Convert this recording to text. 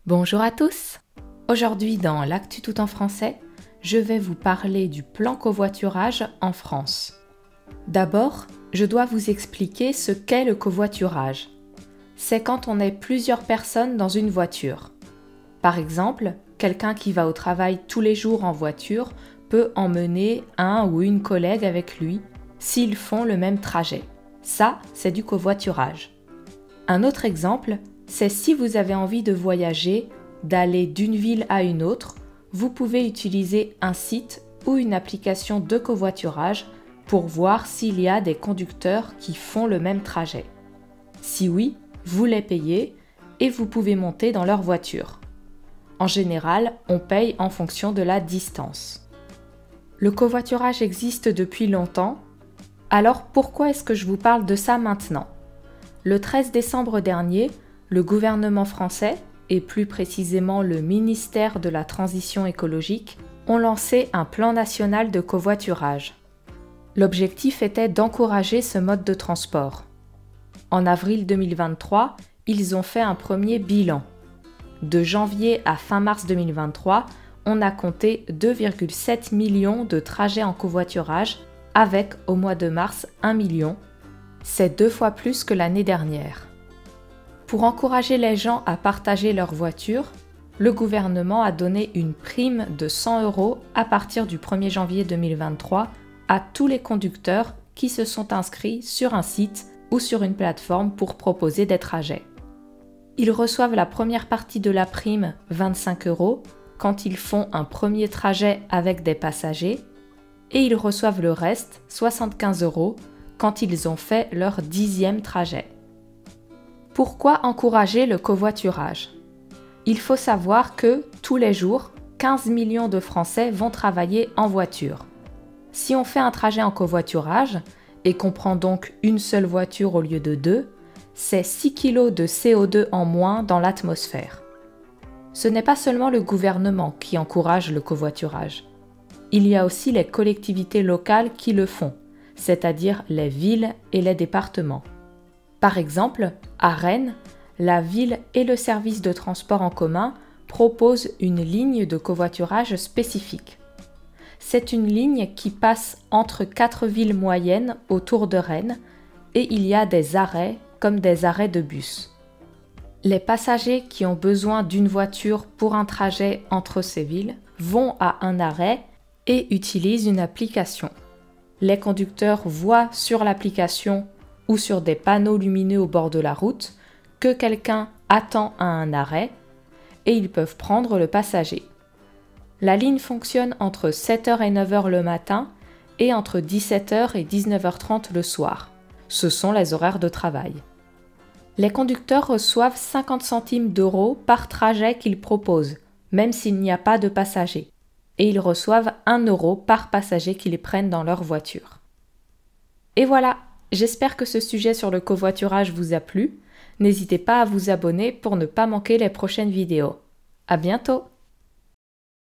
Bonjour à tous! Aujourd'hui dans l'Actu tout en français, je vais vous parler du plan covoiturage en France. D'abord, je dois vous expliquer ce qu'est le covoiturage. C'est quand on est plusieurs personnes dans une voiture. Par exemple, quelqu'un qui va au travail tous les jours en voiture peut emmener un ou une collègue avec lui s'ils font le même trajet. Ça, c'est du covoiturage. Un autre exemple, c'est si vous avez envie de voyager, d'aller d'une ville à une autre, vous pouvez utiliser un site ou une application de covoiturage pour voir s'il y a des conducteurs qui font le même trajet. Si oui, vous les payez et vous pouvez monter dans leur voiture. En général, on paye en fonction de la distance. Le covoiturage existe depuis longtemps, alors pourquoi est-ce que je vous parle de ça maintenant ? Le 13 décembre dernier, le gouvernement français, et plus précisément le ministère de la Transition écologique, ont lancé un plan national de covoiturage. L'objectif était d'encourager ce mode de transport. En avril 2023, ils ont fait un premier bilan. De janvier à fin mars 2023, on a compté 2,7 millions de trajets en covoiturage, avec au mois de mars 1 million. C'est 2 fois plus que l'année dernière. Pour encourager les gens à partager leur voiture, le gouvernement a donné une prime de 100 € à partir du 1er janvier 2023 à tous les conducteurs qui se sont inscrits sur un site ou sur une plateforme pour proposer des trajets. Ils reçoivent la première partie de la prime, 25 € quand ils font un premier trajet avec des passagers, et ils reçoivent le reste, 75 € quand ils ont fait leur 10e trajet. Pourquoi encourager le covoiturage ? Il faut savoir que, tous les jours, 15 millions de Français vont travailler en voiture. Si on fait un trajet en covoiturage, et qu'on prend donc une seule voiture au lieu de 2, c'est 6 kg de CO2 en moins dans l'atmosphère. Ce n'est pas seulement le gouvernement qui encourage le covoiturage. Il y a aussi les collectivités locales qui le font, c'est-à-dire les villes et les départements. Par exemple, à Rennes, la ville et le service de transport en commun proposent une ligne de covoiturage spécifique. C'est une ligne qui passe entre 4 villes moyennes autour de Rennes et il y a des arrêts comme des arrêts de bus. Les passagers qui ont besoin d'une voiture pour un trajet entre ces villes vont à un arrêt et utilisent une application. Les conducteurs voient sur l'application ou sur des panneaux lumineux au bord de la route que quelqu'un attend à un arrêt et ils peuvent prendre le passager. La ligne fonctionne entre 7h et 9h le matin et entre 17h et 19h30 le soir. Ce sont les horaires de travail. Les conducteurs reçoivent 50 centimes d'euros par trajet qu'ils proposent, même s'il n'y a pas de passagers. Et ils reçoivent 1 € par passager qu'ils prennent dans leur voiture. Et voilà, j'espère que ce sujet sur le covoiturage vous a plu. N'hésitez pas à vous abonner pour ne pas manquer les prochaines vidéos. À bientôt!